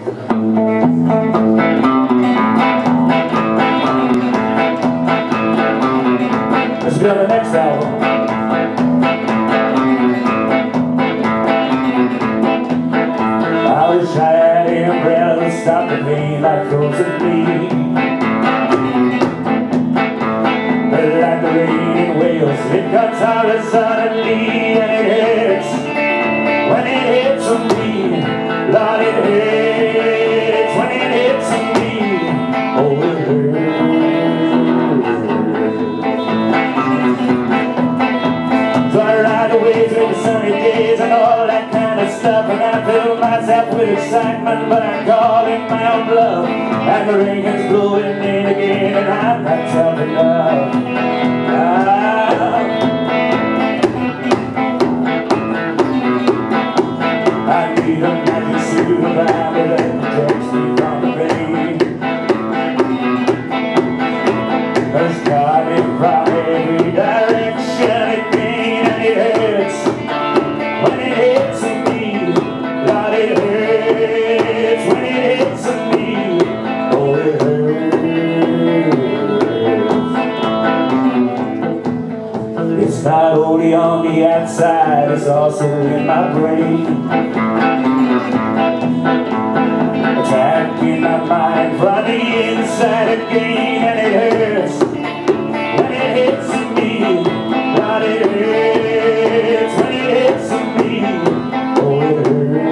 Let's go to the next album. I wish I had an umbrella to stop the pain like frozen bleed. But like the rain in Wales, it cuts horizontally and it hurts. When it hits on me, Lord, it hurts. When it hits on me, oh, it hurts. So I ride away through the sunny days and all that kind of stuff, and I fill myself with excitement, but I'm calling my own bluff. And the rain is blowing in again, and I'm not tough enough. I need a magic suit of armor that protects me from the rain. 'Cause coming from every direction it pains and it hurts. When it hits me, Lord, it hurts. When it hits me, oh, it hurts. It's not only on the outside, it's also in my brain. Attacking my mind from the inside again, and it hurts. When it hits me, Lord, it hurts. When it hits me, oh, it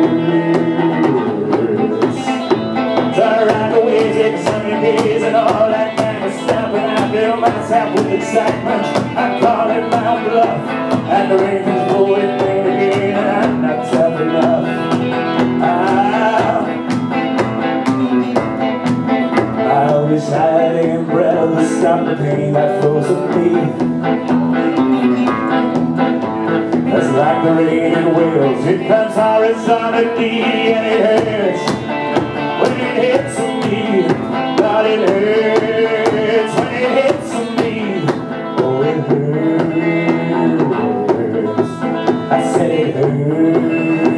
hurts. So I ride away, take sunny days and all that kind of stuff, and I fill myself with excitement. I call it my bluff, and the rain is blowing in again, and I'm not tough enough. I wish I had an umbrella to stop the pain that flows with me. That's like the rain in Wales, it comes horizontally and it hurts. When it hits me, God, it hurts. When it hits me, oh, it hurts. I said it hurts.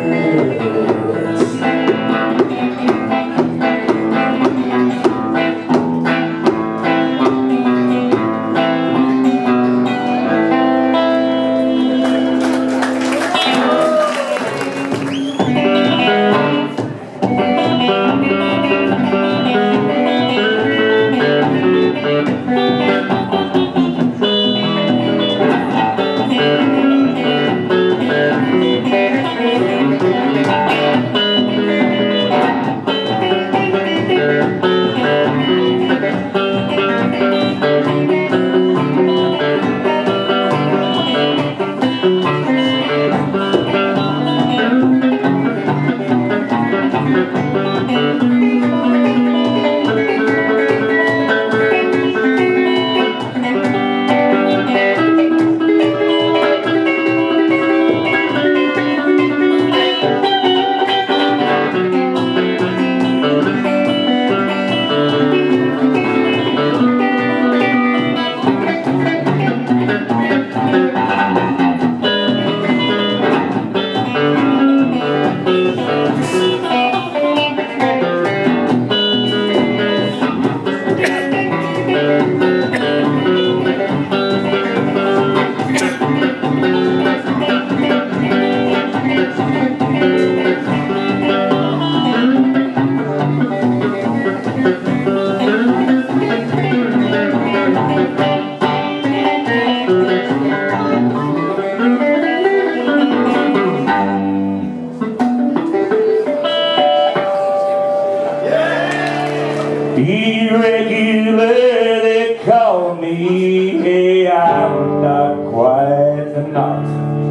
Irregular, they call me. Hey, I'm not quite the not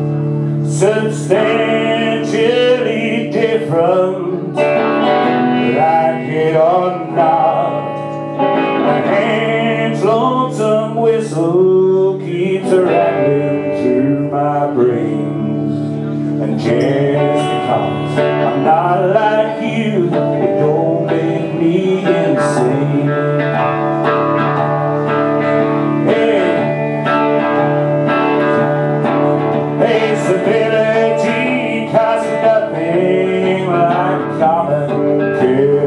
substantially different, like it or not. A hand's lonesome whistle keeps rattling through my brains, and just because I'm not like you, it don't make me insane. Hey, stability costs nothing like common care.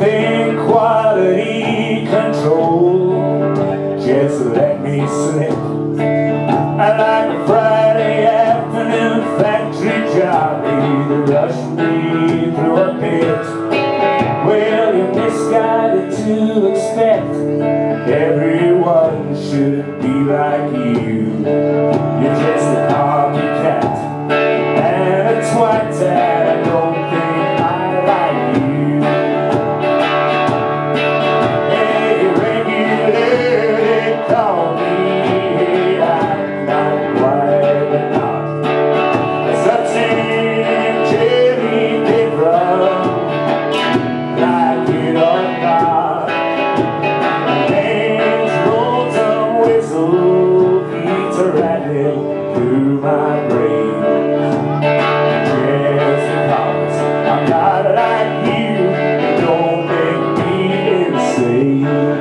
think quality control just let me slip. I like a Friday afternoon factory job, either rush me through a pit. Well, you're misguided to expect everyone should be like you. You're just a copycat and a twat that I don't think I like you. Hey, regular, they call me, I'm not quite but not. Something Jerry did wrong, like it or not. Hands roll some whistle, beats are rattling through my brain. Just because I'm not like you, don't make me insane.